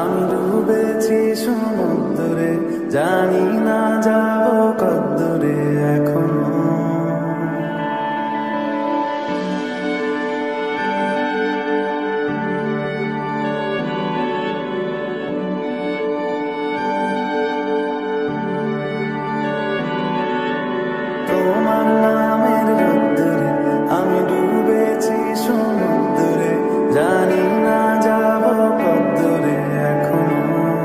আমি ডুবেছি সমুদ্রে, জানি না যাব কদ্দূরে এখনো। তোমার নামের রোদ্দুরে আমি ডুবেছি সমুদ্রে, জানি না যাব কদ্দূরে এখনো।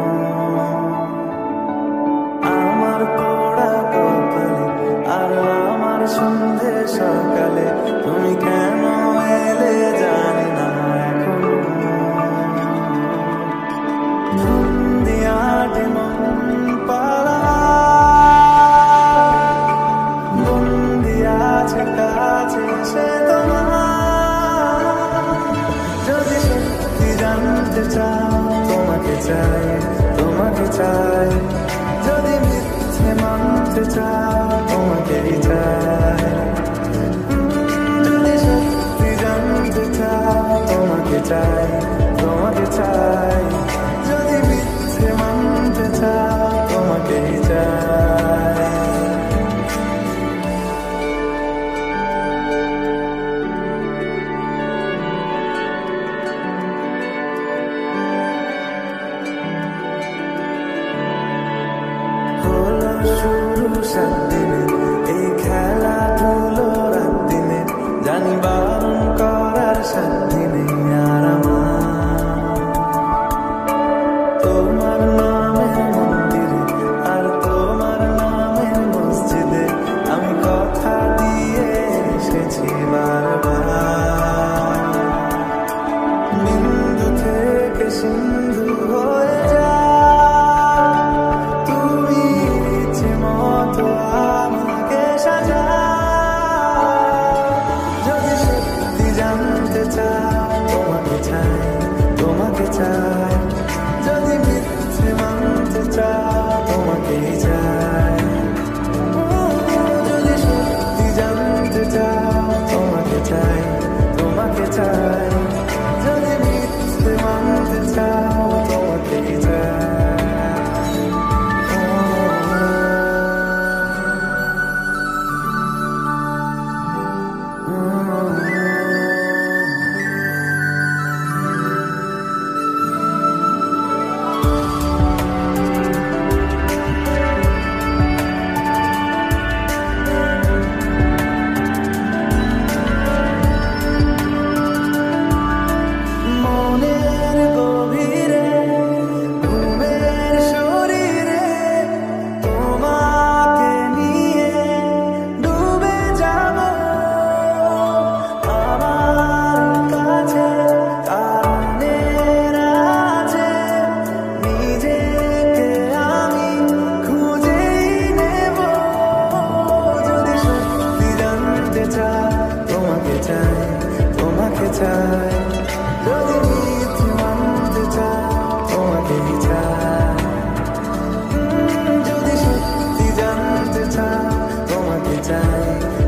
আমার পোড়া কপালে আর আমার সন্ধে সকালে তুমি কেন এলে জানি না এখনো। ধুন্দিয়াটে মন পালা বন্দিয়াছে কাছে সে তোমার। যদি সত্যি জানতে চাও তোমাকে চাই, তোমাকে চাই। যদি মিথ্যে মানতে চাও তোমাকেই চাই। যদি সত্যি জানতে চাও তোমাকে চাই, তোমাকে চাই। যদি মিথ্যে মানতে চাও তোমাকেই চাই। শুরু 7 দিনে এই খেলাধুলো রাত দিনে, জানি বারণ করার সাথে নেই আর আমার। তোমার নামের মন্দিরে আর তোমার নামের মসজিদে আমি কথা দিয়ে এসেছি বারবার। বিন্দু থেকে সিন্ধু হয়ে আমাকে সাজা। যদি সত্যি জানতে চাও তোমাকে চাই, তোমাকে চাই। যদি মিথ্যে মানতে চাও তোমাকেই চাই। যদি সত্যি জানতে চাও তোমাকে চাই, তোমাকে চাই। যদি মিথ্যে মানতে চাও তোমাকেই চাই। তোমাকে চাই, তোমাকে চাই। যদি মিথ্যে মানতে চাও তোমাকেই চাই। যদি সত্যি জানতে চাও তোমাকে চাই,